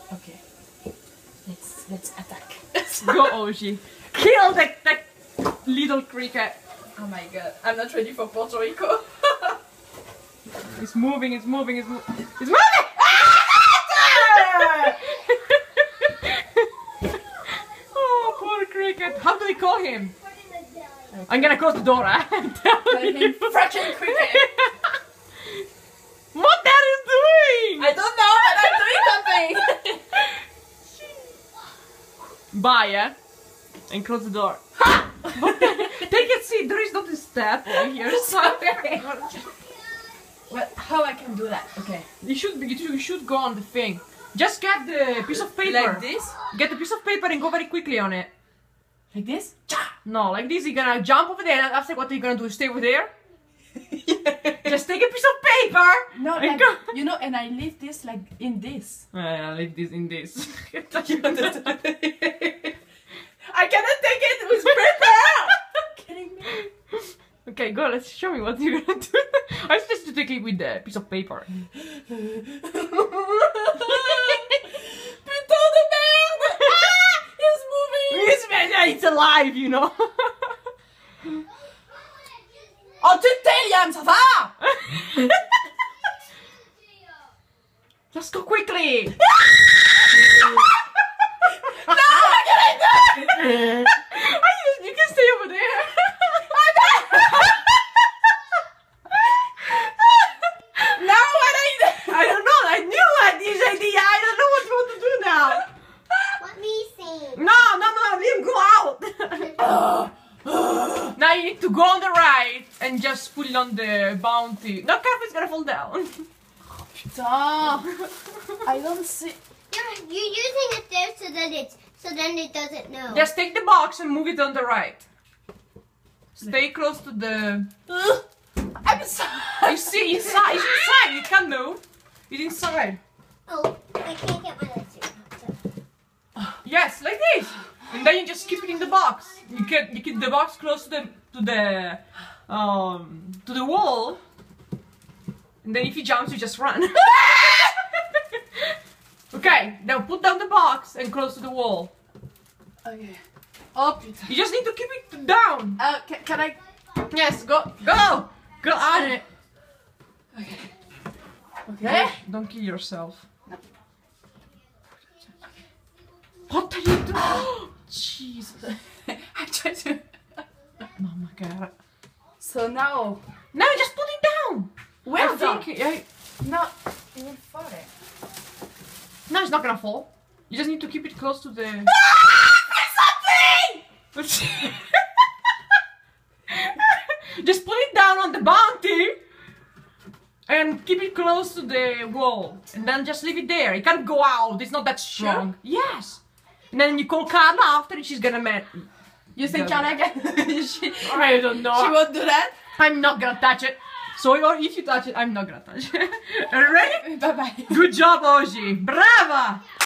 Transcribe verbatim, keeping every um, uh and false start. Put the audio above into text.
Okay. Let's let's attack. Go, Oji. Kill that that little cricket. Oh my god, I'm not ready for Puerto Rico. It's moving. It's moving. It's moving. It's moving. Oh, poor cricket. How do we call him? Okay. I'm gonna close the door. I'm telling you. Fraction cricket. What that is doing? I don't know, but I'm doing something. Bye, yeah? And close the door. Take a seat. There is not a step over here. Sorry. Well, how I can do that? Okay. You should be, you should- you should go on the thing. Just get the piece of paper. Like this? Get the piece of paper and go very quickly on it. Like this? No, like this. You're gonna jump over there, and after what are you gonna do? Stay over there? Just take a piece of paper. No, and like, go. you know, and I leave this like in this. Uh, leave this in this. I cannot take it with paper! Kidding me? Okay, go. Let's show me what you're gonna do. I supposed to take it with the piece of paper. Putain de merde! Ah! It's moving! It's, it's alive, you know. Oh, tu te tais, Liam, ça va? Just go quickly. No, what can I do? You can stay over there. Now what I do? I don't know. I knew I this idea. I don't know what you want to do now. Let me see. No, no, no. Liam, go out. Now you need to go on the right and just pull on the bounty. No, careful, it's gonna fall down. Putain. I don't see. You're, you're using it there so that it's so then it doesn't know. Just take the box and move it on the right. Stay close to the. I'm sorry. You see, inside. It's inside. You can't move. It's inside. Oh, I can't get my legs here. Yes, like this. And then you just keep it in the box. You can you keep the box close to the to the um to the wall. And then if he jumps, you just run. Okay, now put down the box and close to the wall. Okay. Oh, putain. You just need to keep it down. Uh, can, can I? Yes, go, go, go on it. Okay. Okay. Don't, don't kill yourself. What are you doing? Jesus. I tried to. Oh my god. So now. No, just put it down. Well I done. think, I, No, it will fall. no, it's not gonna fall. You just need to keep it close to the. Something! Just put it down on the bounty and keep it close to the wall, and then just leave it there. It can't go out. It's not that strong. Sure? Yes. And then you call Carla after, and she's gonna met. You think Yeah. Carla can? she, I don't know. she won't do that? I'm not gonna touch it. So, or if you touch it, I'm not gonna touch it. Ready? Bye bye. Good job, Oji. Brava.